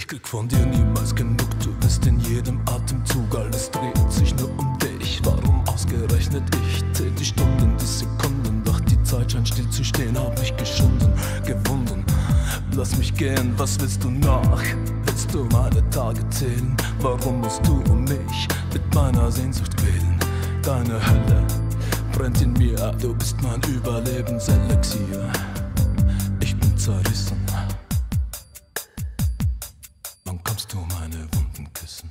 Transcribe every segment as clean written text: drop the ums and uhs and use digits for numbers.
Ich krieg von dir niemals genug, du bist in jedem Atemzug, alles dreht sich nur um dich. Warum ausgerechnet ich? Zähl die Stunden, die Sekunden, doch die Zeit scheint still zu stehen. Hab mich geschunden, gewunden, lass mich gehen, was willst du noch? Willst du meine Tage zählen? Warum musst du um mich mit meiner Sehnsucht quälen? Deine Hölle brennt in mir, du bist mein Überlebenselixier. Ich bin zerrissen. Wann kommst du meine Wunden küssen?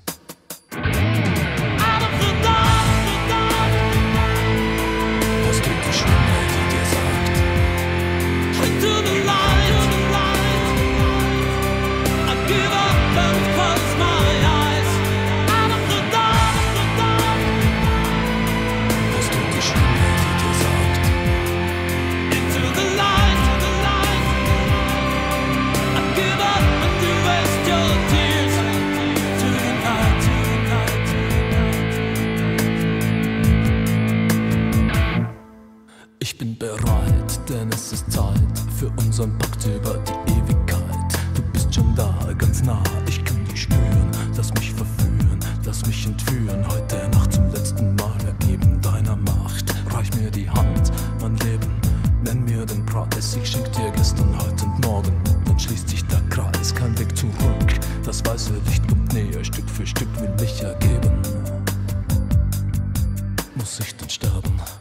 Hast du die Stimme, die dir sagt: Straight to the light, I give up and close my eyes. Out of the dark. Hast du die Stimme, die dir sagt: Into the light, I give up and you waste your tears. To the night, Ich bin bereit, denn es ist Zeit für unseren Pakt über die Ewigkeit. Du bist schon da, ganz nah, ich kann dich spüren. Lass mich verführen, lass mich entführen. Heute Nacht zum letzten Mal ergeben deiner Macht. Reich mir die Hand, mein Leben, nenn mir den Preis. Ich schenk dir gestern, heute und morgen, dann schließt sich der Kreis. Kein Weg zurück, das weiße Licht kommt näher. Stück für Stück will ich ergeben. Muss ich denn sterben?